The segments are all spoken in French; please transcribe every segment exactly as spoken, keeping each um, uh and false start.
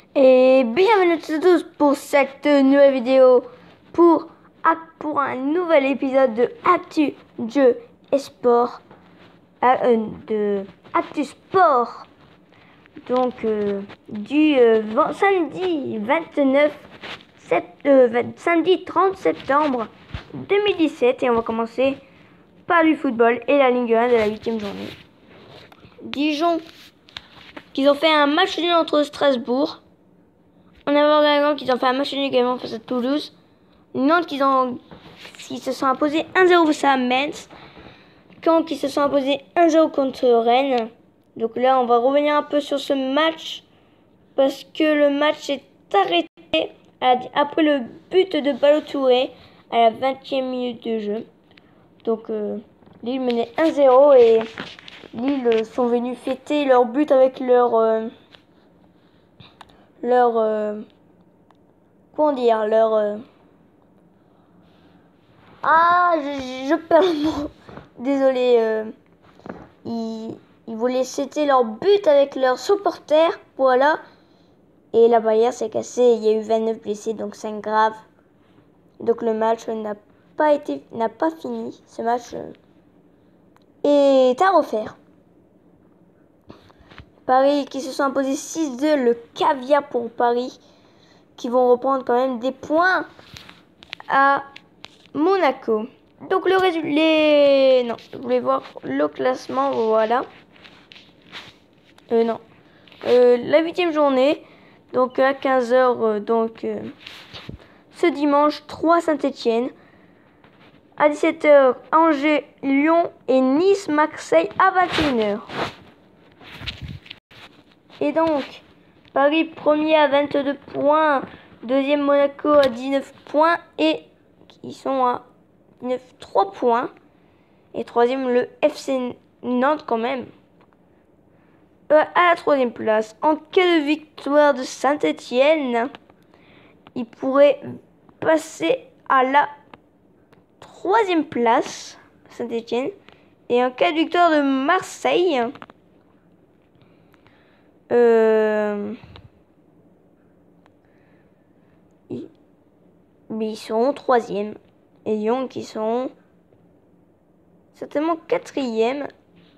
Et bienvenue à tous pour cette nouvelle vidéo pour, pour un nouvel épisode de Actu Jeux et Sport euh, de Actu Sport donc euh, du euh, samedi vingt-neuf sept, euh, vingt, samedi trente septembre deux mille dix-sept, et on va commencer par du football et la Ligue un de la huitième journée. Dijon qu'ils ont fait un match nul entre Strasbourg. On a également qu'ils ont fait un match nul également face à Toulouse. Nantes qu'ils ont qui se sont imposés un zéro face à Metz. Caen qui se sont imposés un zéro contre Rennes. Donc là on va revenir un peu sur ce match parce que le match est arrêté après le but de Ballo-Touré à la vingtième minute de jeu. Donc euh, Lille menait un zéro et Lille sont venus fêter leur but avec leur euh, leur euh, comment dire leur euh, ah je, je perds le mot, désolé. euh, ils, ils voulaient fêter leur but avec leurs supporters, voilà, et la barrière s'est cassée. Il y a eu vingt-neuf blessés, donc c'est grave. Donc le match n'a pas été n'a pas fini. Ce match euh, est à refaire. Paris qui se sont imposés six deux, le caviar pour Paris, qui vont reprendre quand même des points à Monaco. Donc le résultat, les... non, je voulais voir le classement, voilà. Euh, non, euh, la huitième journée, donc à quinze heures, euh, donc euh, ce dimanche, trois Saint-Etienne. À dix-sept heures, Angers, Lyon et Nice, Marseille à vingt et une heures. Et donc, Paris premier à vingt-deux points, deuxième Monaco à dix-neuf points et ils sont à dix-neuf, trois points. Et troisième le F C Nantes quand même. Euh, à la troisième place, en cas de victoire de Saint-Etienne, il pourrait passer à la troisième place, Saint-Etienne. Et en cas de victoire de Marseille, euh, ils, mais ils seront troisième. Et Lyon qui seront certainement quatrième.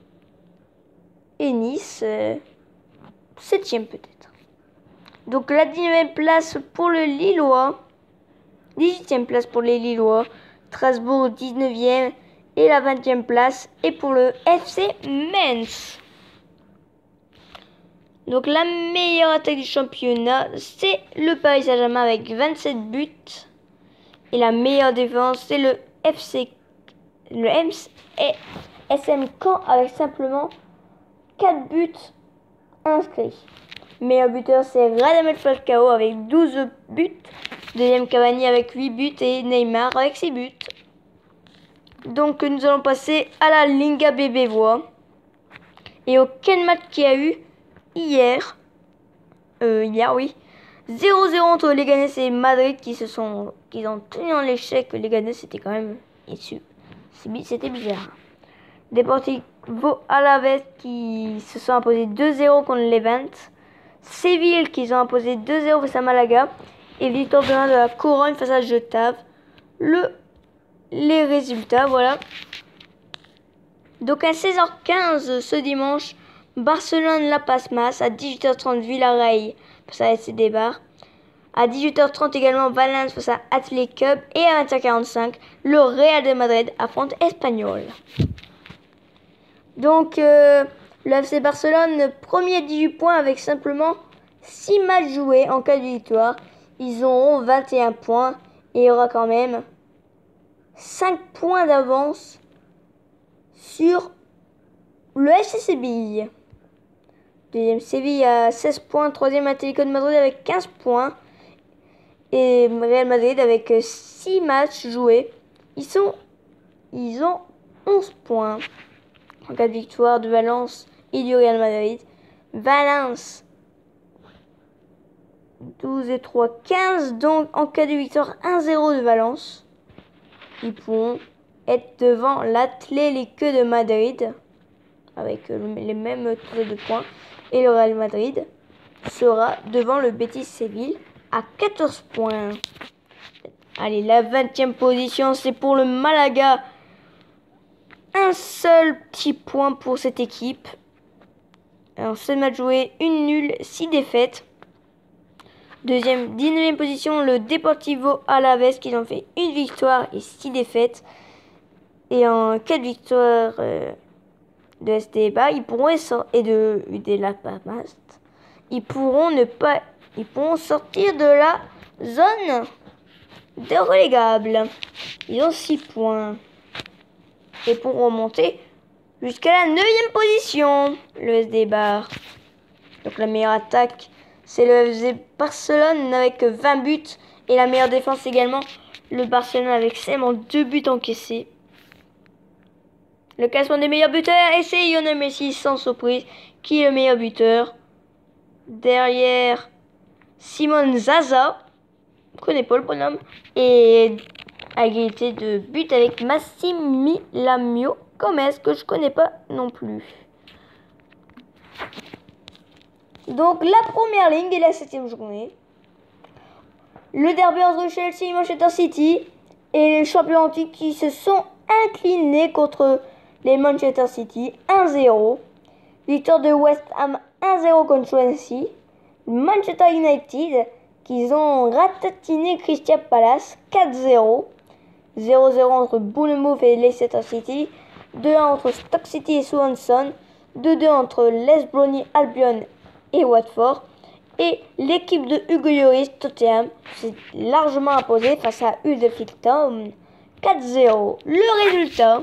Et Nice, euh, septième peut-être. Donc la dix-neuvième place pour le Lillois. dix-huitième place pour les Lillois. Strasbourg dix-neuvième. Et la vingtième place est pour le F C Metz. Donc la meilleure attaque du championnat, c'est le Paris Saint-Germain avec vingt-sept buts. Et la meilleure défense, c'est le F C, le S M Caen avec simplement quatre buts inscrits. Meilleur buteur, c'est Radamel Falcao avec douze buts. Deuxième Cavani avec huit buts et Neymar avec six buts. Donc nous allons passer à la Liga B B voix. Et auquel match qu'il y a eu hier, euh, hier oui, zéro zéro entre Leganés et Madrid qui se sont, qui ont tenu en l'échec. Leganés c'était quand même issu. C'était bizarre. Deportivo Alavés qui se sont imposés deux zéro contre Levante. Séville qui ont imposé deux zéro face à Malaga. Et victoire de la Corogne face à Getafe. Le, les résultats, voilà. Donc à seize heures quinze ce dimanche, Barcelone-La Palmas. À dix-huit heures trente, Villarreal face à S C Eibar. À dix-huit heures trente également, Valence face à Athletic Club. Et à vingt heures quarante-cinq, le Real de Madrid affronte Espanyol. Donc euh, le F C Barcelone, premier à dix-huit points avec simplement six matchs joués. En cas de victoire, ils auront vingt et un points. Et il y aura quand même cinq points d'avance sur le F C Séville. Deuxième Séville à seize points. Troisième Atlético de Madrid avec quinze points. Et Real Madrid avec six matchs joués. Ils, sont, ils ont onze points. En cas de victoire de Valence et du Real Madrid. Valence douze et trois, quinze. Donc en cas de victoire un zéro de Valence, ils pourront être devant l'Atlético de Madrid avec les mêmes taux de points et le Real Madrid. sera devant le Betis Séville à quatorze points. Allez, la vingtième position, c'est pour le Malaga. Un seul petit point pour cette équipe. Alors, sept matchs joués, une nulle, six défaites. Deuxième, dix-neuvième position, le Deportivo Alavés, qui ont fait une victoire et six défaites. Et en quatre victoires euh, de S D B A, ils pourront et de U D Las Palmas, ils pourront ne pas, ils pourront sortir de la zone de relégable. Ils ont six points et pourront monter jusqu'à la neuvième position, le S D B A. Donc la meilleure attaque, c'est le F C Barcelone avec vingt buts. Et la meilleure défense également, le Barcelone avec seulement deux buts encaissés. Le classement des meilleurs buteurs, et c'est Lionel Messi, sans surprise, qui est le meilleur buteur. Derrière, Simon Zaza, je connais pas le bonhomme, et à égalité de but avec Massimiliano Gomez, que je connais pas non plus. Donc la première ligne et la septième journée. Le derby entre Chelsea et Manchester City et les champions antiques qui se sont inclinés contre les Manchester City un zéro. Victoire de West Ham un zéro contre Swansea. Manchester United qui ont ratatiné Crystal Palace quatre zéro. zéro zéro entre Bournemouth et Leicester City. deux un entre Stoke City et Swansea. deux deux entre Les Bromwich Albion et Watford. Et l'équipe de Hugo Lloris, Tottenham, s'est largement imposée face à Huddersfield Town quatre zéro. Le résultat.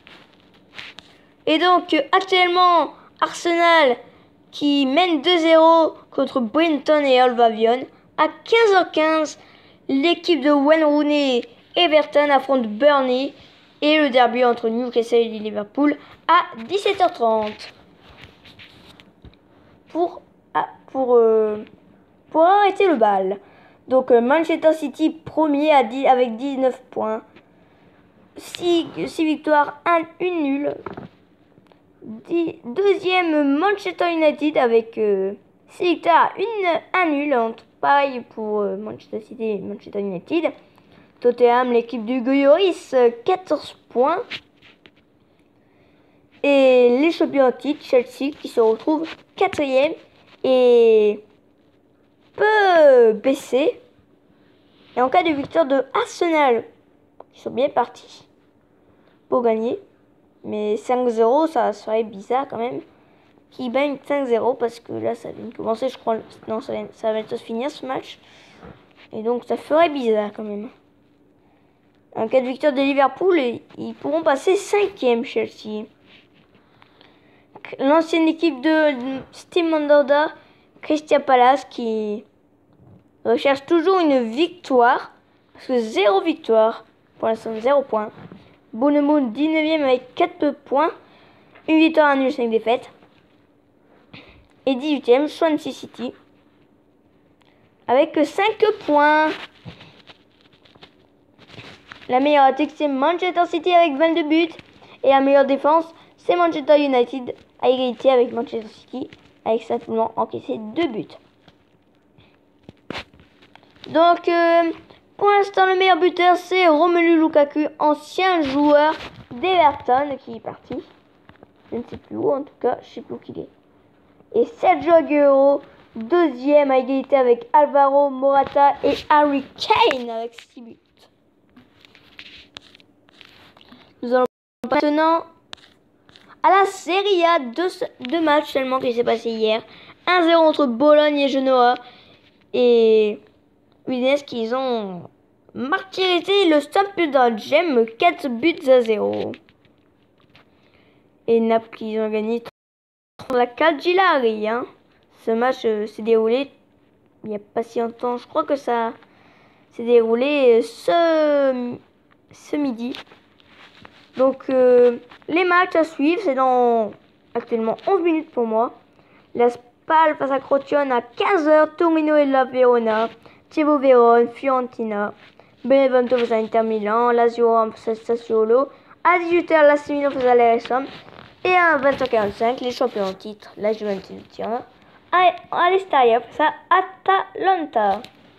Et donc actuellement Arsenal qui mène deux zéro contre Brighton et Hove Albion. À quinze heures quinze, l'équipe de Wayne Rooney Everton affronte Burnley. Et le derby entre Newcastle et Liverpool à dix-sept heures trente. Pour, ah, pour, euh, pour arrêter le bal. Donc euh, Manchester City premier à dix, avec dix-neuf points. six, six victoires, un, une nulle. dix, deuxième Manchester United avec euh, six victoires, une, un nul. Pareil pour euh, Manchester City et Manchester United. Tottenham, l'équipe du Hugo Lloris, quatorze points. Et les champions antiques, Chelsea, qui se retrouve quatrième et peut baisser. Et en cas de victoire de Arsenal, ils sont bien partis pour gagner. Mais cinq zéro, ça serait bizarre quand même. Qu'ils gagnent cinq zéro parce que là, ça vient de commencer, je crois. Non, ça, vient, ça va bientôt se finir ce match. Et donc, ça ferait bizarre quand même. En cas de victoire de Liverpool, ils pourront passer cinquième Chelsea. L'ancienne équipe de Steve Mandanda, Crystal Palace, qui recherche toujours une victoire. Parce que zéro victoire. Pour l'instant, zéro point. Bournemouth, dix-neuvième avec quatre points. Une victoire, un nul, cinq défaites. Et dix-huitième, Swansea City. Avec cinq points. La meilleure attaque, c'est Manchester City avec vingt-deux buts. Et la meilleure défense, c'est Manchester United à égalité avec Manchester City, avec simplement encaissé deux buts. Donc, euh, pour l'instant, le meilleur buteur, c'est Romelu Lukaku, ancien joueur d'Everton, qui est parti. Je ne sais plus où, en tout cas, je ne sais plus où qu'il est. Et Sergio Aguero, deuxième à égalité avec Alvaro Morata et Harry Kane, avec six buts. Nous allons maintenant à la Serie A, deux, deux matchs seulement qui s'est passé hier. un zéro entre Bologne et Genoa. Et Udinese qui ont martyrisé le Sampdoria Gem quatre buts à zéro. Et Naples qui ont gagné la Cagliari. Hein. Ce match euh, s'est déroulé il n'y a pas si longtemps. Je crois que ça s'est déroulé ce, ce midi. Donc, euh, les matchs à suivre, c'est dans actuellement onze minutes pour moi. La Spal face à Crotone à quinze heures. Torino et la Verona. Chievo Vérone, Fiorentina. Benevento face à Inter Milan. Lazio face à Sassuolo. À dix-huit heures, la Milan face à l'A S M. Et à vingt heures quarante-cinq, les champions en titre, la Juventus de Turin, à l'extérieur face à Atalanta.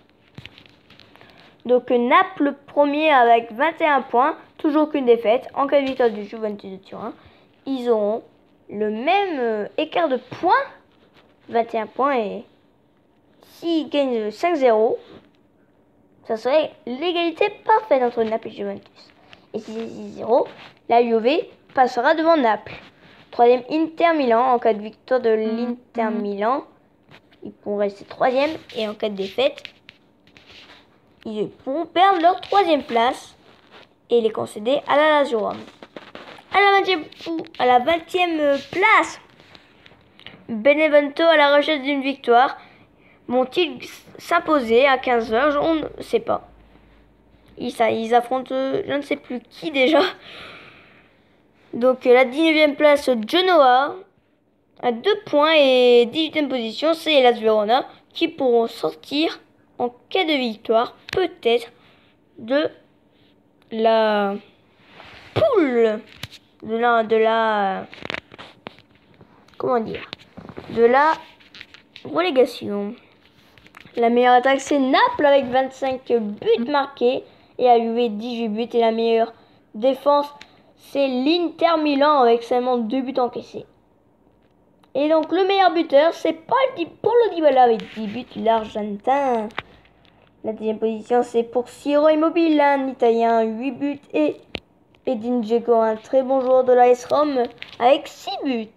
Donc Naples premier avec vingt et un points, toujours aucune défaite. En cas de victoire du Juventus de Turin, ils auront le même euh, écart de points, vingt et un points, et s'ils gagnent cinq zéro, ça serait l'égalité parfaite entre Naples et Juventus. Et si c'est six zéro, la Juve passera devant Naples. Troisième, Inter Milan. En cas de victoire de l'Inter Milan, ils pourront rester troisième, et en cas de défaite, ils pourront perdre leur troisième place et les concéder à la Lazio Rome. À la vingtième, à la vingtième place, Benevento à la recherche d'une victoire. Vont-ils s'imposer à quinze heures? On ne sait pas. Ils, ça, ils affrontent euh, je ne sais plus qui déjà. Donc la dix-neuvième place, Genoa à deux points, et dix-huitième position, c'est Hellas Verona qui pourront sortir en cas de victoire, peut-être, de la poule, de la, de la, comment dire, de la relégation. La meilleure attaque, c'est Naples avec vingt-cinq buts marqués et a eu dix-huit buts. Et la meilleure défense, c'est l'Inter Milan avec seulement deux buts encaissés. Et donc le meilleur buteur, c'est Paulo Dybala avec dix buts, l'Argentin. La deuxième position, c'est pour Ciro Immobile, un Italien, huit buts. Et Edin Dzeko, un très bon joueur de l'A S Rome, avec six buts.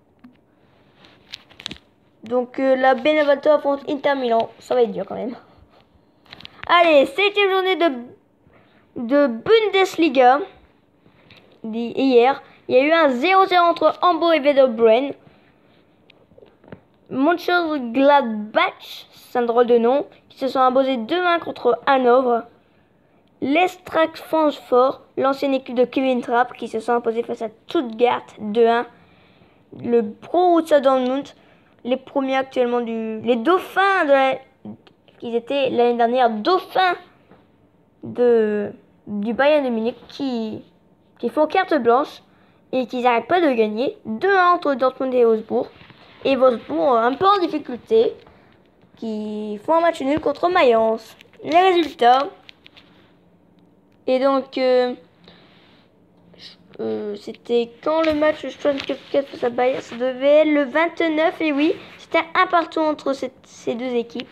Donc euh, la Benevento affronte Inter Milan, ça va être dur quand même. Allez, septième journée de, de Bundesliga. Hier, il y a eu un zéro zéro entre Hambourg et Werder Bremen. Mönchengladbach, c'est un drôle de nom, qui se sont imposés deux un contre Hanovre. L'Eintracht Francfort, l'ancienne équipe de Kevin Trapp, qui se sont imposés face à Stuttgart deux un. Le Borussia Dortmund, les premiers actuellement du... Les dauphins de la... Ils étaient l'année dernière dauphins de... du Bayern de Munich, qui... qui font carte blanche et qui n'arrêtent pas de gagner. deux un entre Dortmund et Wolfsburg. Et Wolfsburg un peu en difficulté, qui font un match nul contre Mayence. Les résultats. Et donc, euh, euh, c'était quand le match Stuttgart face à Bayern? Ça devait être le vingt-neuf, et oui, c'était un partout entre cette, ces deux équipes.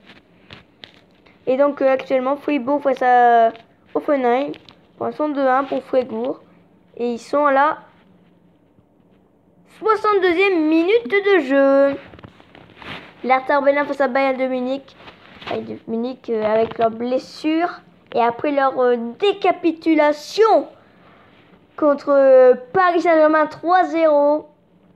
Et donc, euh, actuellement, Fribourg face à Offenheim. Pour l'instant, deux un pour Fribourg. Et ils sont à la soixante-deuxième minute de jeu. L'Hertha Berlin face à Bayern de Munich. Bayern de Munich euh, avec leur blessure. Et après leur euh, décapitulation contre euh, Paris Saint-Germain trois zéro.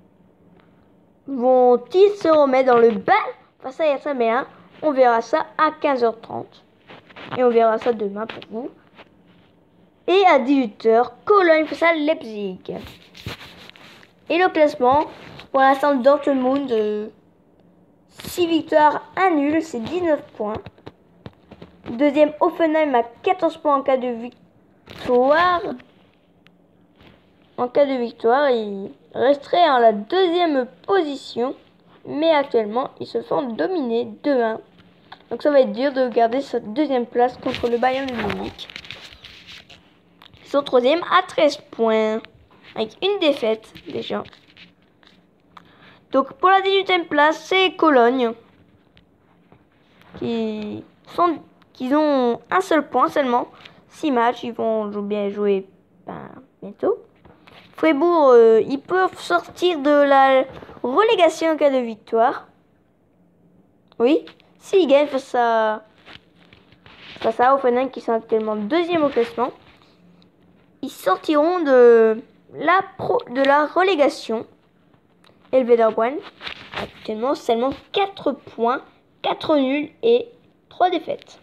Vont-ils se remettre dans le bain face à Hertha Berlin? On verra ça à quinze heures trente. Et on verra ça demain pour vous. Et à dix-huit heures, Cologne face à Leipzig. Et le classement, pour l'instant, Dortmund, euh, six victoires, un nul, c'est dix-neuf points. Deuxième, Offenheim à quatorze points en cas de victoire. En cas de victoire, il resterait en la deuxième position. Mais actuellement, ils se font dominer deux un. Donc ça va être dur de garder cette deuxième place contre le Bayern de Munich. Ils sont troisième à treize points. Avec une défaite déjà. Donc pour la dix-huitième place, c'est Cologne. Qui, sont, qui ont un seul point seulement. six matchs, ils vont bien jouer ben, bientôt. Fribourg, euh, ils peuvent sortir de la relégation en cas de victoire. Oui, s'ils gagnent face à, face à Offenheim qui sont actuellement deuxième au classement. Ils sortiront de la, pro, de la relégation. Et le Werder Bremen, actuellement seulement quatre points, quatre nuls et trois défaites.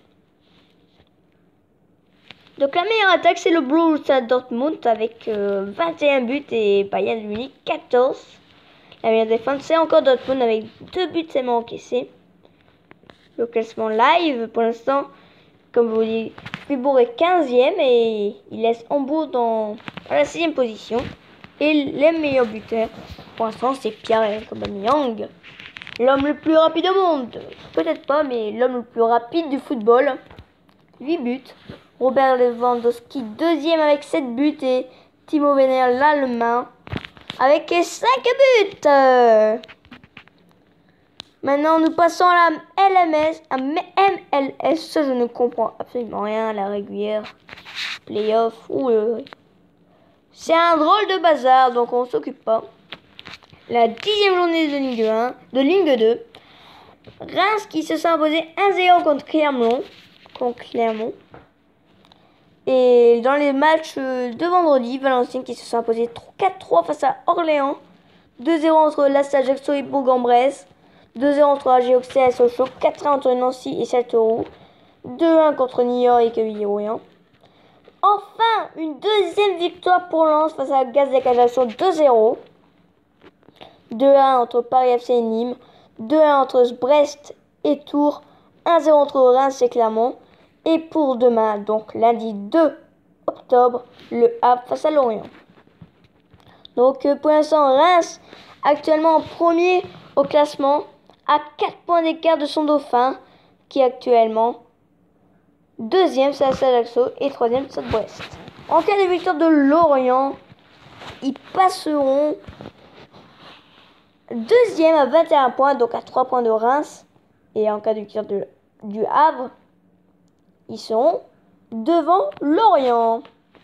Donc la meilleure attaque, c'est le Borussia Dortmund avec euh, vingt et un buts et Bayern de Munich quatorze. La meilleure défense, c'est encore Dortmund avec deux buts seulement encaissés. Le classement live, pour l'instant, comme je vous dis, Fribourg est quinzième et il laisse Hambourg dans à la sixième position. Et les meilleurs buteurs, pour l'instant, c'est Pierre-Emerick Aubameyang L'homme le plus rapide au monde. Peut-être pas, mais l'homme le plus rapide du football. huit buts. Robert Lewandowski, deuxième avec sept buts. Et Timo Werner, l'Allemand, avec cinq buts. Euh... Maintenant, nous passons à la L M S, à M L S. Ça, je ne comprends absolument rien. La régulière, playoff. Euh... C'est un drôle de bazar, donc on s'occupe pas. La dixième journée de Ligue un, de Ligue deux. Reims qui se sont imposés un zéro contre Clermont. Contre Clermont. Et dans les matchs de vendredi, Valenciennes qui se sont imposés quatre trois face à Orléans. deux zéro entre l'A S Ajaccio et Bourg-en-Bresse. deux zéro entre A G Auxerre et Sochaux. quatre un entre Nancy et Châteauroux. deux un contre Niort et Quevilly-Rouen. Enfin, une deuxième victoire pour Lens face à Gazec Ajaccio, deux zéro. deux un entre Paris F C et Nîmes. deux un entre Brest et Tours. un zéro entre Reims et Clermont. Et pour demain, donc lundi deux octobre, le Havre face à Lorient. Donc pour l'instant, Reims actuellement en premier au classement à quatre points d'écart de son dauphin qui est actuellement deuxième, c'est Ajaccio, et troisième, c'est Brest. En cas de victoire de Lorient, ils passeront deuxième à vingt et un points, donc à trois points de Reims. Et en cas de victoire de, du Havre, ils seront devant Lorient.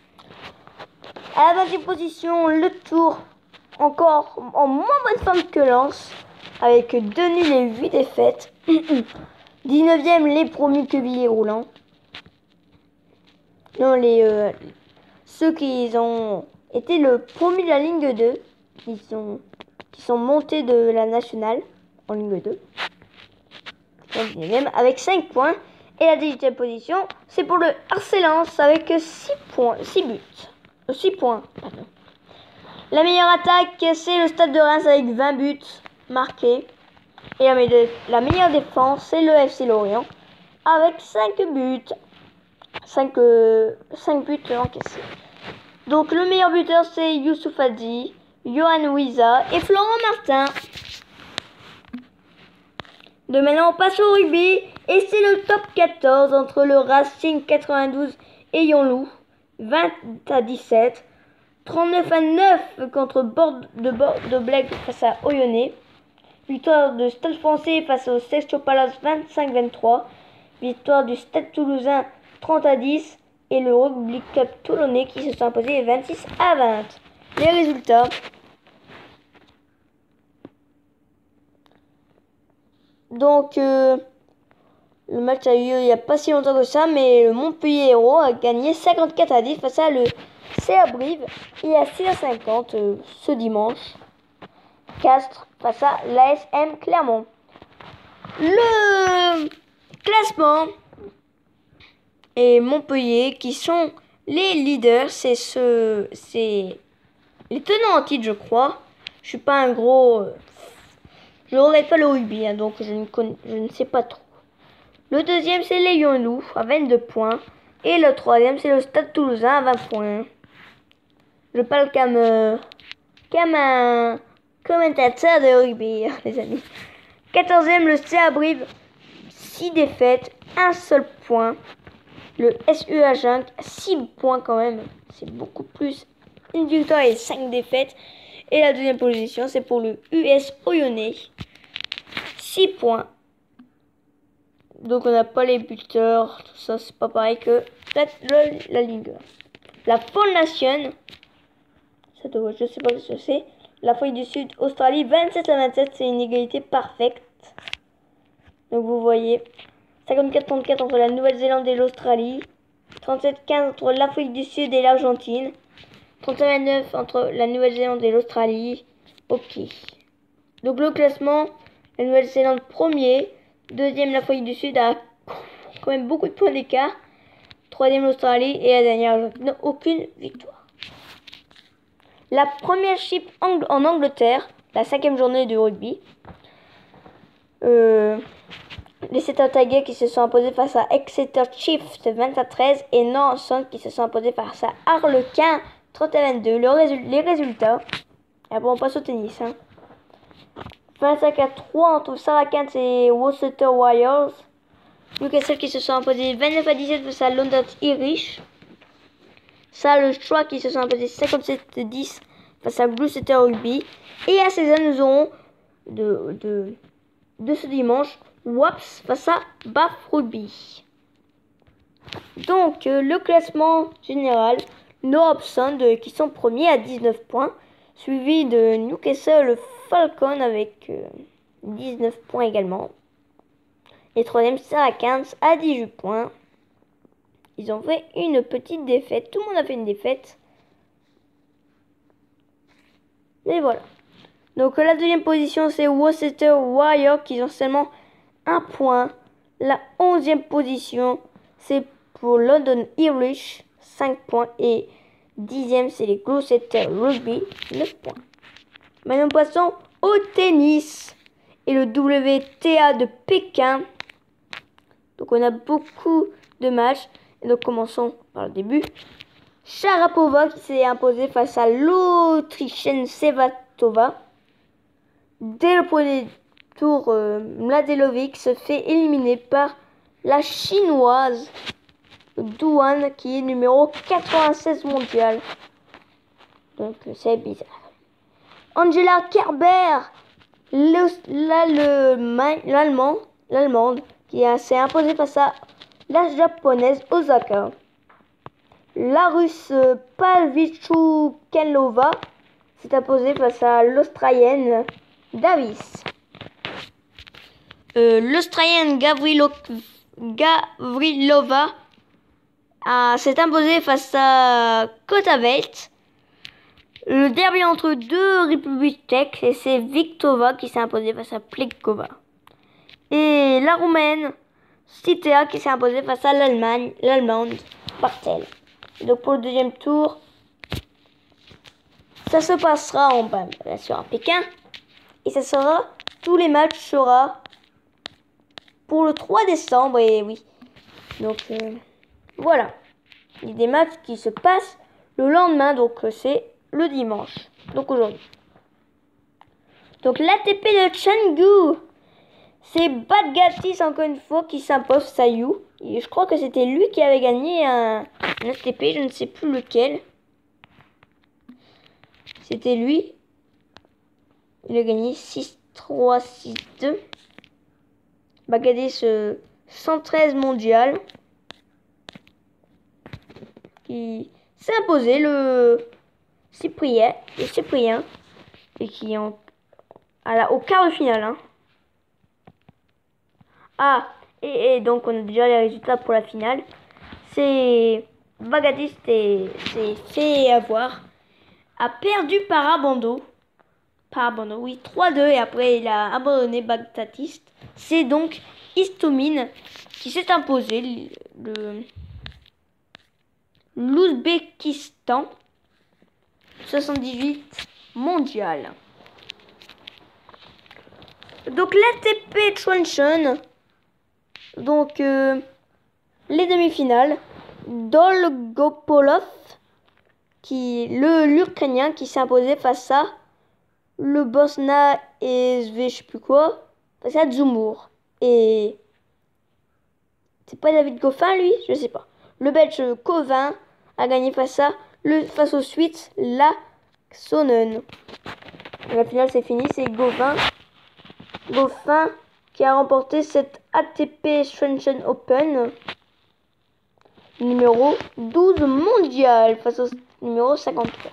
À la vingtième position, le Tour, encore en moins bonne forme que Lens, avec deux nuls et huit défaites. dix-neuvième, les promus Quevilly-Rouen. Non, les, euh, ceux qui ont été le promu de la Ligue deux, qui sont, qui sont montés de la nationale en Ligue deux. dix-neuvième avec cinq points. Et la dix-huitième position, c'est pour le R C Lens avec six points, six buts. six points, pardon. La meilleure attaque, c'est le Stade de Reims avec vingt buts marqués. Et la, me la meilleure défense, c'est le F C Lorient avec cinq buts. cinq, euh, cinq buts encaissés. Donc le meilleur buteur, c'est Youssouf Hadji, Johan Wiza et Florent Martin. De maintenant, on passe au rugby. Et c'est le top quatorze entre le Racing quatre-vingt-douze et Yonlou. vingt à dix-sept. trente-neuf à neuf contre Bord de Bordeaux-Bègles face à Oyonnax. Victoire de Stade Français face au Sexto Palace vingt-cinq à vingt-trois. Victoire du Stade Toulousain trente à dix. Et le Rugby Club Toulonnais qui se sont imposés vingt-six à vingt. Les résultats. Donc, euh, le match a eu lieu il n'y a pas si longtemps que ça, mais le Montpellier Hérault a gagné cinquante-quatre à dix face à le C A Brive. Et à six heures cinquante euh, ce dimanche, Castres face à l'A S M Clermont. Le classement et Montpellier qui sont les leaders, c'est ce, c'est les tenants en titre, je crois. Je suis pas un gros, euh, je ne regarde pas le rugby, hein, donc je ne connais, je ne sais pas trop. Le deuxième, c'est les Yonlou à vingt-deux points. Et le troisième, c'est le Stade Toulousain à vingt points. Je parle comme, euh, comme un commentateur de rugby, les amis. quatorzième, le C A Brive, six défaites, un seul point. Le S U Agen, six points quand même. C'est beaucoup plus. Une victoire et cinq défaites. Et la deuxième position, c'est pour le U S Oyonnax. six points. Donc on n'a pas les buteurs, tout ça, c'est pas pareil que la, la, la Ligue. La Four Nation, ça doit, je sais pas ce que c'est. L'Afrique du Sud, Australie, vingt-sept à vingt-sept, c'est une égalité parfaite. Donc vous voyez, cinquante-quatre à trente-quatre entre la Nouvelle-Zélande et l'Australie, trente-sept à quinze entre l'Afrique du Sud et l'Argentine, trente-et un à vingt-neuf entre la Nouvelle-Zélande et l'Australie. Ok. Donc le classement, la Nouvelle-Zélande premier. Deuxième, l'Afrique du Sud a quand même beaucoup de points d'écart. Troisième, l'Australie. Et la dernière, l'Argentine, aucune victoire. La première chip en Angleterre, la cinquième journée de rugby. Euh, les Setter Tigers qui se sont imposés face à Exeter Chiefs vingt à treize. Et Northampton qui se sont imposés face à Harlequin trente à vingt-deux. Le résul les résultats. Et après, on passe au tennis. Hein. vingt-cinq à trois entre Saracens et Worcester Warriors. Newcastle qui se sont imposés vingt-neuf à dix-sept face à London Irish. Sale Choix qui se sont imposés cinquante-sept à dix face à Gloucester Rugby. Et à seize heures, nous aurons de, de, de ce dimanche Wasps face à Bath Rugby. Donc, euh, le classement général, North Sound euh, qui sont premiers à dix-neuf points, suivi de Newcastle Falcon avec euh, dix-neuf points également. Et troisième, Saracens à dix-huit points. Ils ont fait une petite défaite. Tout le monde a fait une défaite. Mais voilà. Donc la deuxième position, c'est Worcester Warriors qui ont seulement un point. La onzième position, c'est pour London Irish, cinq points. Et dixième, c'est les Gloucester Rugby, neuf points. Maintenant, passons au tennis et le W T A de Pékin. Donc on a beaucoup de matchs. Et donc commençons par le début. Sharapova qui s'est imposée face à l'Autrichienne Sevastova. Dès le premier tour, euh, Mladenovic se fait éliminer par la Chinoise Duan qui est numéro quatre-vingt-seize mondial. Donc c'est bizarre. Angela Kerber, l'Allemand, l'Allemande, qui s'est imposée face à la japonaise Osaka. La russe Pavlyuchenkova s'est imposée face à l'australienne Davis. Euh, L'australienne Gavrilo... Gavrilova s'est imposée face à Kotavet. Le derby entre deux républiques tchèques, et c'est Viktova qui s'est imposée face à Pliskova. Et la Roumaine Citea qui s'est imposée face à l'Allemagne, l'Allemande Bartel. Donc pour le deuxième tour, ça se passera en bas, bien sûr à Pékin. Et ça sera, tous les matchs sera pour le trois décembre, et oui. Donc euh, voilà. Il y a des matchs qui se passent le lendemain, donc c'est le dimanche. Donc aujourd'hui. Donc l'A T P de Chengdu. C'est Badgatis encore une fois qui s'impose Sayu. Et je crois que c'était lui qui avait gagné un, un A T P, je ne sais plus lequel. C'était lui. Il a gagné six trois, six deux. Badgatis euh, cent treize mondial. Qui s'est imposé le Cyprien, le Cyprien. Et qui est en, à la, au quart de finale. Hein. Ah, et, et donc on a déjà les résultats pour la finale. C'est Badgatis s'est fait avoir, a perdu par abandon. Par abandon, oui, trois deux, et après il a abandonné Badgatis. C'est donc Istomin qui s'est imposé le l'Ouzbékistan soixante-dix-huit mondial. Donc l'A T P Chongqing. Donc, euh, les demi-finales, Dolgopolov, qui le l'Ukrainien qui s'est imposé face à le Bosna et je sais plus quoi, face à Zumur. Et c'est pas David Goffin, lui, je sais pas. Le Belge Covin a gagné face à le face aux Suisses Laaksonen. La finale c'est fini, c'est Goffin. Goffin qui a remporté cette A T P Chongqing Open numéro douze mondial face au numéro cinquante-trois.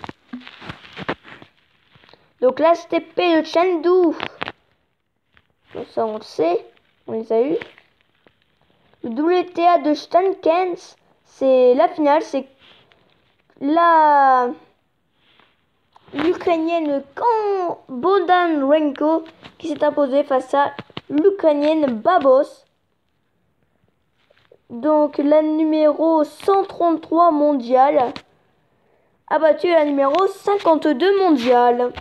Donc l'A T P de Chengdu, donc ça on le sait, on les a eu. Le W T A de Stankens, c'est la finale, c'est la l'Ukrainienne Bondarenko qui s'est imposée face à l'Ukrainienne Babos. Donc la numéro cent trente-trois mondiale a battu la numéro cinquante-deux mondiale.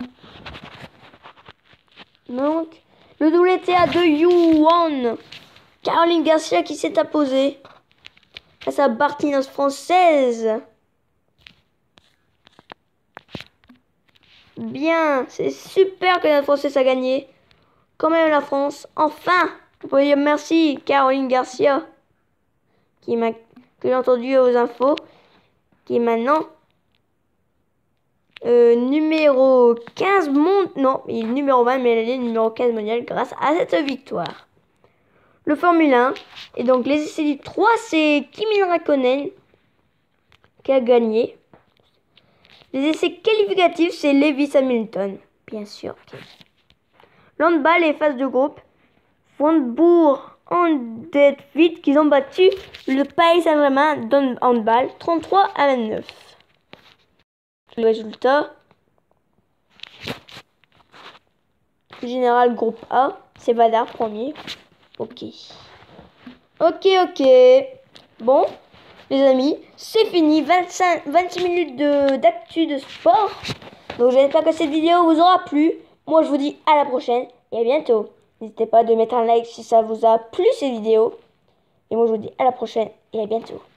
Donc le W T A de Yuan, Caroline Garcia qui s'est imposée face à Bartinos française. Bien, c'est super que notre Française a gagné. quand même la France. Enfin, on peut dire merci Caroline Garcia, qui m'a que j'ai entendu aux infos, qui est maintenant euh, numéro quinze monde. Non, il est numéro vingt, mais elle est numéro quinze mondial grâce à cette victoire. Le Formule un, et donc les essais du trois, c'est Kimi Raikkonen qui a gagné. Les essais qualificatifs, c'est Lewis Hamilton, bien sûr. L'handball et phase de groupe. Wondbourg en tête vite qu'ils ont battu le Paris Saint-Germain dans handball trente-trois à vingt-neuf. Le résultat général groupe A, c'est Vadar premier. Ok. Ok, ok. Bon, les amis, c'est fini. vingt-cinq, vingt-six minutes de, d'actu de sport. Donc j'espère que cette vidéo vous aura plu. Moi je vous dis à la prochaine et à bientôt. N'hésitez pas à mettre un like si ça vous a plu cette vidéo. Et moi je vous dis à la prochaine et à bientôt.